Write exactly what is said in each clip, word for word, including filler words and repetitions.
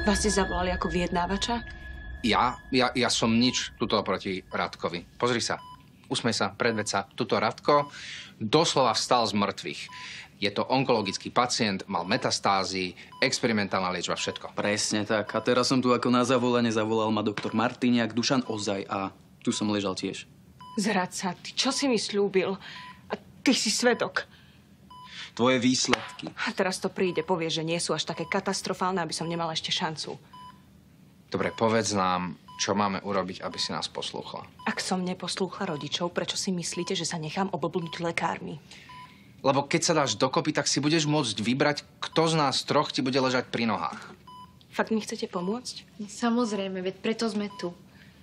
Vás ste zavolali ako vyjednávača? Ja? Ja, ja som nič tuto proti Radkovi. Pozri sa. Usmej sa, predveď sa. Tuto Radko doslova vstal z mŕtvych. Je to onkologický pacient, mal metastázy, experimentálna liečba, všetko. Presne tak. A teraz som tu ako na zavolanie zavolal ma doktor Martiniak, Dušan Ozaj a tu som ležal tiež. Zradca, ty čo si mi slúbil? A ty si svedok. Tvoje výsledky. A teraz to príde, povie, že nie sú až také katastrofálne, aby som nemala ešte šancu. Dobre, povedz nám, čo máme urobiť, aby si nás poslúchla. Ak som neposlúchla rodičov, prečo si myslíte, že sa nechám oblbnúť lekármi? Lebo keď sa dáš dokopy, tak si budeš môcť vybrať, kto z nás troch ti bude ležať pri nohách. Fakt mi chcete pomôcť? Samozrejme, veď preto sme tu.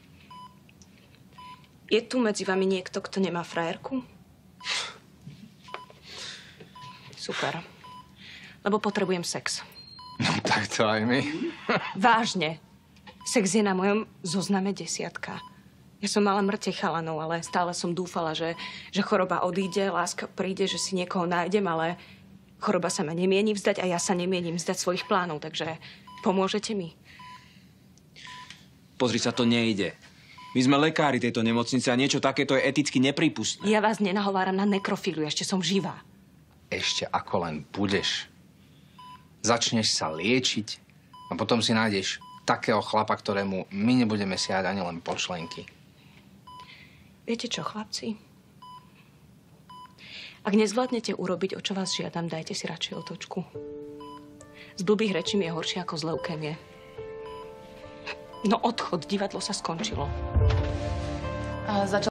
Je tu medzi vami niekto, kto nemá frajerku? Super. Lebo potrebujem sex. No tak to aj my. Vážne. Sex je na mojom zozname desiatka. Ja som mala mŕte chalanov, ale stále som dúfala, že, že choroba odíde, láska príde, že si niekoho nájdem, ale choroba sa ma nemieni vzdať a ja sa nemienim vzdať svojich plánov, takže pomôžete mi? Pozri sa, to nejde. My sme lekári tejto nemocnice a niečo takéto je eticky neprípustné. Ja vás nenahováram na nekrofíliu, ešte som živá. Ešte ako len budeš. Začneš sa liečiť a potom si nájdeš takého chlapa, ktorému my nebudeme siahať ani len po členky. Viete čo, chlapci? Ak nezvládnete urobiť, o čo vás žiadam, dajte si radšej otočku. Z blbých rečí je horšie ako z leukémie. No odchod, divadlo sa skončilo. A začal